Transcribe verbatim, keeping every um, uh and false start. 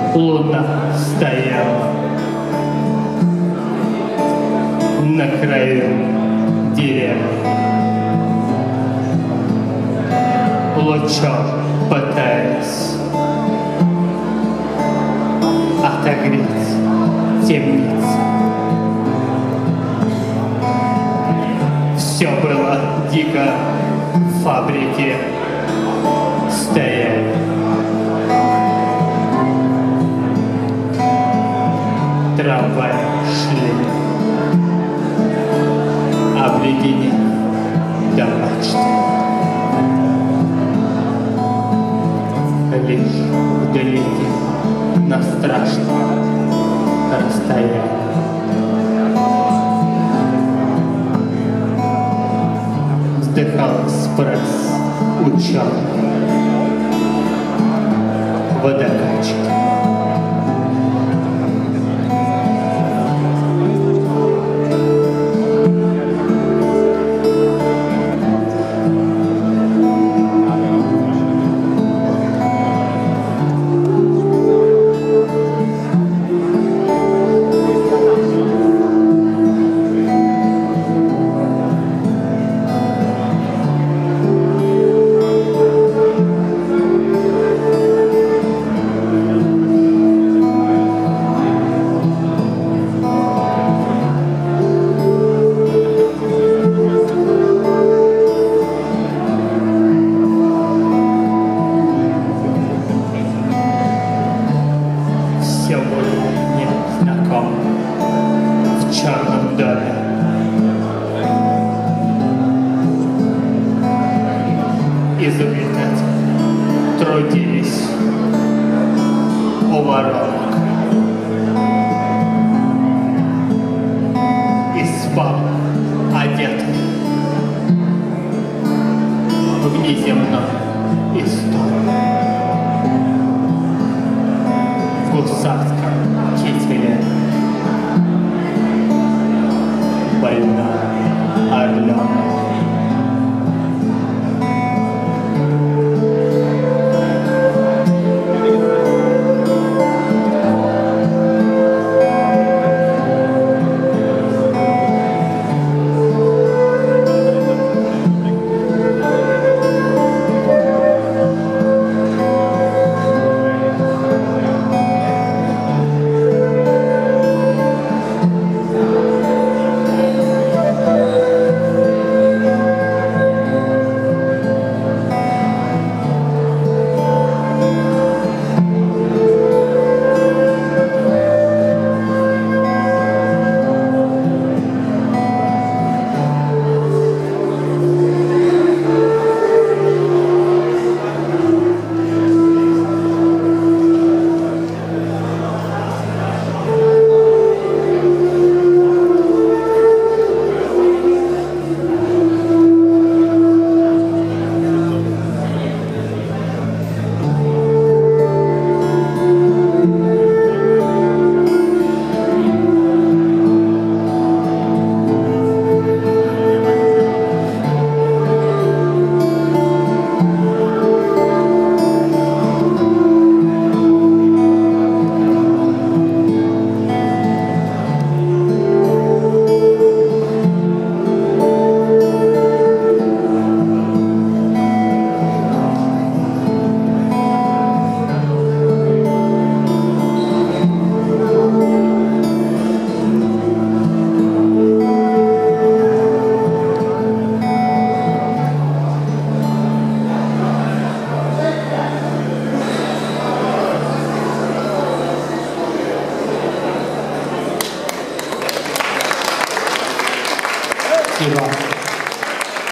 Луна стояла на краю деревни, лучом пытаясь отогреть темницу. Все было дико, фабрики стояли. Трамваи шли, обледенев до мачты. Лишь вдалеке, на страшном расстоянии, вздыхал экспресс ученый водокачки. В черном доме изобретатели трудились у воронок, и спал одетый в неземной истории, в гусарском кителе. Больная орленок. Спасибо.